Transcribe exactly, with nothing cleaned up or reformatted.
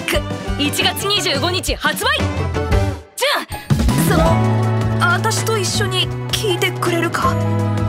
ックいちがつにじゅうごにち発売。じゃあその私と一緒に聞いてくれるか？